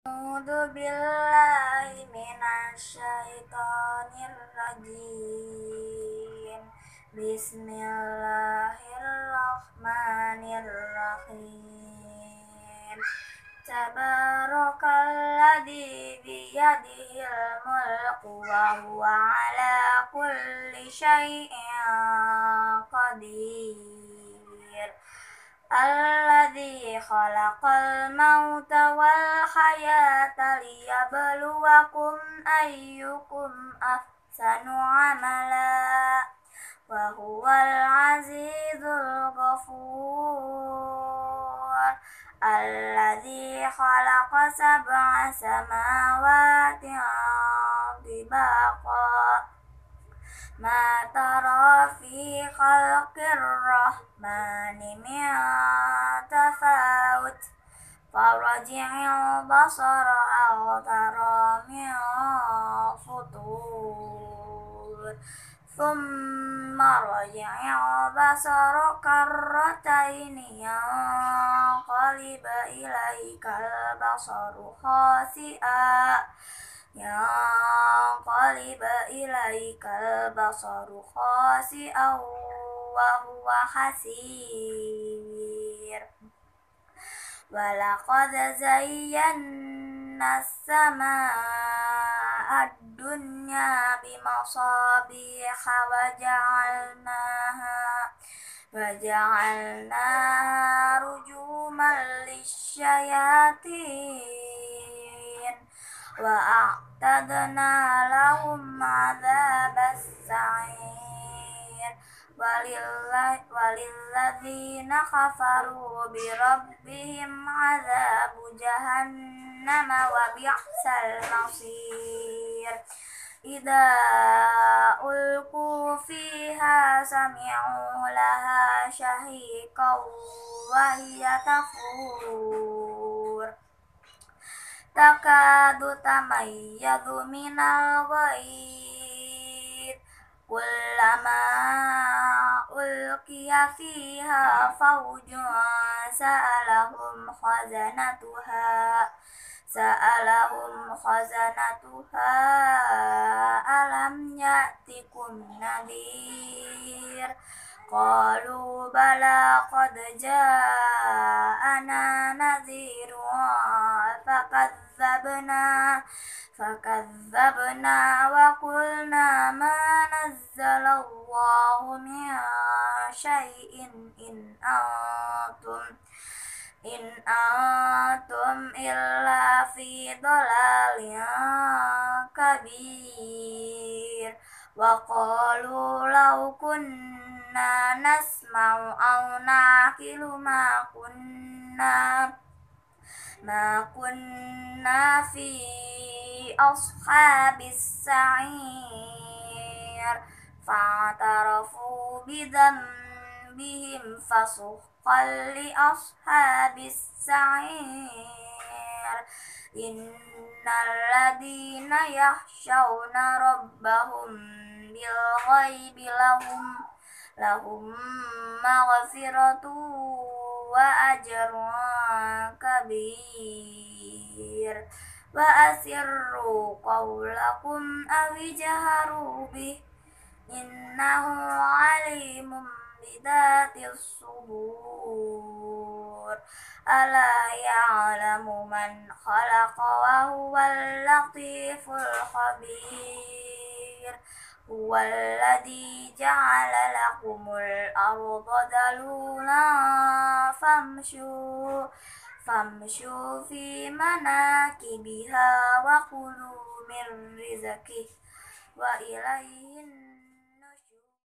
A'udzu billahi minasyaitonir rajim. Bismillahirrahmanirrahim. Tabarakalladzi biyadihil mulku wa huwa ala kulli syai'in qadir. Alladzi khalaqal mauta wal hayata liyabluwakum ayyukum ahsanu amala wa huwal azizul ghafur. Alladzi khalaqa sab'a samawati tibaqa ma tara fi khalqir rahmani min tafawut farji'il basara aw tara min futur thumma raji'il basara karrataini yanqalib ilaikal basaru khasi'a wa huwa hasir. Walaqad zayyana as-samaa'a ad-dunya bimasabiha waja'alnaha rujuman lisyayatin wa a'tadna lahum 'adzabas sa'ir. Walilladzina kafaru bi rabbihim 'adzabu jahannam wa bi'sal masir. Idza ulqu fiha sami'u laha shahiqan wa hiya tafur takadu tamayyadu minal ghaid kullama ulqiya fiha fawjun sa'alahum khazanatuha alam ya'tikum nadhir. Qalu bala qad ja'ana nadhirun fakadzabna wa qulna ma nazzalallahu min syai'in in antum illa fi dhalalin kabir. Wa qalu law kunna nasma'u aw naqilu ma kunna fi ashabis sa'ir. Fa'tarafu bidzambihim fasuhqan li ashabis sa'ir. Innal ladzina yakhshawna rabbahum bil ghaibi lahum maghfiratu wa ajrun kabir. Wa asirru qawlakum aw ijharu bih innahu alimun bidatis sudur. Ala ya'lamu man khalaqa wa huwal latiful khabir. Huwallazi ja'ala lakumul arda dalulan famshu fi manakibiha wa kulu min rizqihi wa ilaihin